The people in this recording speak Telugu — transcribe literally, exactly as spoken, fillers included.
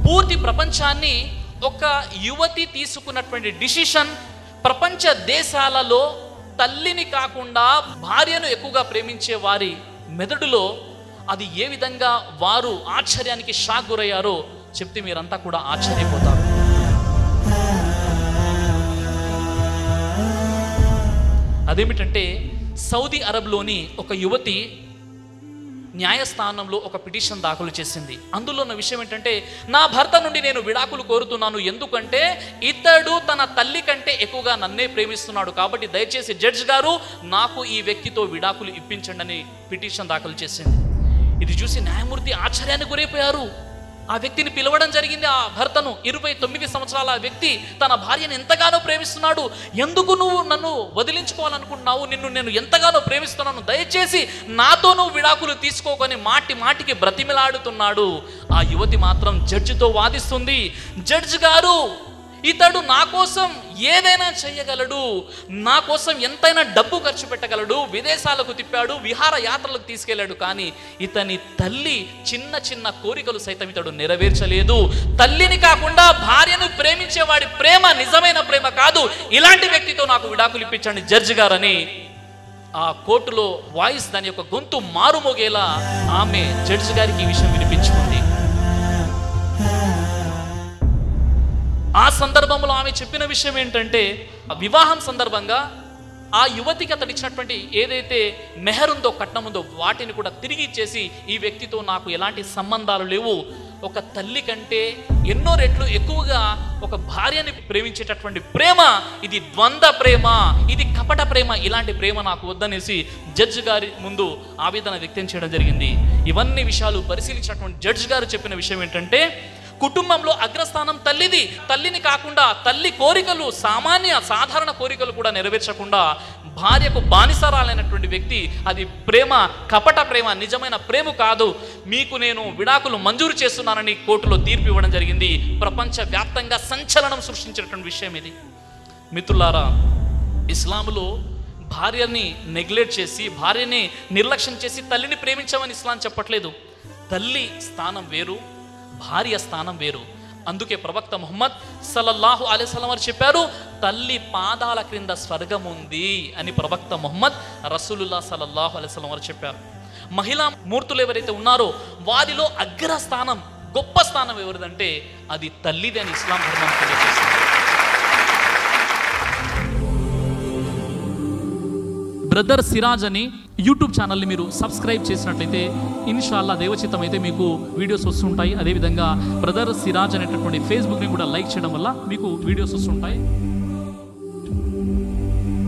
పూర్తి ప్రపంచాన్ని ఒక యువతి తీసుకున్నటువంటి డిసిషన్, ప్రపంచ దేశాలలో తల్లిని కాకుండా భార్యను ఎక్కువగా ప్రేమించే వారి మెదడులో అది ఏ విధంగా వారు ఆశ్చర్యానికి షాక్ గురయ్యారో చెప్తే మీరంతా కూడా ఆశ్చర్యపోతారు. అదేమిటంటే సౌదీ అరబ్లోని ఒక యువతి న్యాయస్థానంలో ఒక పిటిషన్ దాఖలు చేసింది. అందులో ఉన్న విషయం ఏంటంటే, నా భర్త నుండి నేను విడాకులు కోరుతున్నాను, ఎందుకంటే ఇతడు తన తల్లి కంటే ఎక్కువగా నన్నే ప్రేమిస్తున్నాడు, కాబట్టి దయచేసి జడ్జి గారు నాకు ఈ వ్యక్తితో విడాకులు ఇప్పించండి అని పిటిషన్ దాఖలు చేసింది. ఇది చూసి న్యాయమూర్తి ఆశ్చర్యానికి గురైపోయారు. ఆ వ్యక్తిని పిలవడం జరిగింది. ఆ భర్తను, ఇరవై తొమ్మిది సంవత్సరాల ఆ వ్యక్తి తన భార్యను ఎంతగానో ప్రేమిస్తున్నాడు, ఎందుకు నువ్వు నన్ను వదిలించుకోవాలనుకుంటున్నావు, నిన్ను నేను ఎంతగానో ప్రేమిస్తున్నాను, దయచేసి నాతో నువ్వు విడాకులు తీసుకోకొని మాటి మాటికి బ్రతిమిలాడుతున్నాడు. ఆ యువతి మాత్రం జడ్జితో వాదిస్తుంది, జడ్జి గారు ఇతడు నా కోసం ఏదైనా చేయగలడు, నా కోసం ఎంతైనా డబ్బు ఖర్చు పెట్టగలడు, విదేశాలకు తిప్పాడు, విహార యాత్రలకు తీసుకెళ్లాడు, కానీ ఇతని తల్లి చిన్న చిన్న కోరికలు సైతం ఇతడు నెరవేర్చలేదు. తల్లిని కాకుండా భార్యను ప్రేమించేవాడి ప్రేమ నిజమైన ప్రేమ కాదు, ఇలాంటి వ్యక్తితో నాకు విడాకులు ఇప్పించండి జడ్జి గారని ఆ కోర్టులో వాయిస్, దాని యొక్క గొంతు మారుమోగేలా ఆమె జడ్జి గారికి ఈ విషయం వినిపించుకుంది. ఆ సందర్భంలో ఆమె చెప్పిన విషయం ఏంటంటే, వివాహం సందర్భంగా ఆ యువతికి అతడు ఇచ్చినటువంటి ఏదైతే మెహర్ ఉందో, కట్నం ఉందో, వాటిని కూడా తిరిగి ఇచ్చేసి ఈ వ్యక్తితో నాకు ఎలాంటి సంబంధాలు లేవు, ఒక తల్లి కంటే ఎన్నో రెట్లు ఎక్కువగా ఒక భార్యని ప్రేమించేటటువంటి ప్రేమ ఇది ద్వంద్వ ప్రేమ, ఇది కపట ప్రేమ, ఇలాంటి ప్రేమ నాకు వద్దనేసి జడ్జి గారి ముందు ఆవేదన వ్యక్తం చేయడం జరిగింది. ఇవన్నీ విషయాలు పరిశీలించినటువంటి జడ్జి గారు చెప్పిన విషయం ఏంటంటే, కుటుంబంలో అగ్రస్థానం తల్లిది. తల్లిని కాకుండా తల్లి కోరికలు, సామాన్య సాధారణ కోరికలు కూడా నెరవేర్చకుండా భార్యకు బానిసరాలైనటువంటి వ్యక్తి, అది ప్రేమ, కపట ప్రేమ, నిజమైన ప్రేమ కాదు. మీకు నేను విడాకులు మంజూరు చేస్తున్నానని కోర్టులో తీర్పు ఇవ్వడం జరిగింది. ప్రపంచ వ్యాప్తంగా సంచలనం సృష్టించినటువంటి విషయం ఇది. మిత్రులారా, ఇస్లాంలో భార్యని నెగ్లెక్ట్ చేసి, భార్యని నిర్లక్ష్యం చేసి తల్లిని ప్రేమించమని ఇస్లాం చెప్పట్లేదు. తల్లి స్థానం వేరు, భార్య స్థానం వేరు. అందుకే ప్రవక్త ముహమ్మద్ సల్లల్లాహు అలైహి వసల్లం వారు చెప్పారు, తల్లి పాదాల క్రింద స్వర్గం ఉంది అని ప్రవక్త ముహమ్మద్ రసూలుల్లాహ్ సల్లల్లాహు అలైహి వసల్లం వారు చెప్పారు. మహిళా మూర్తులు ఎవరైతే ఉన్నారో వారిలో అగ్రస్థానం, గొప్ప స్థానం ఎవరిదంటే అది తల్లిది అని ఇస్లాం ధర్మం తెలియజేస్తుంది. బ్రదర్ సిరాజ్ అని యూట్యూబ్ ఛానల్ని మీరు సబ్స్క్రైబ్ చేసినట్లయితే ఇన్షాల్లా దేవచిత్తం అయితే మీకు వీడియోస్ వస్తుంటాయి. అదేవిధంగా బ్రదర్ సిరాజ్ అనేటటువంటి ఫేస్బుక్ని కూడా లైక్ చేయడం వల్ల మీకు వీడియోస్ వస్తుంటాయి.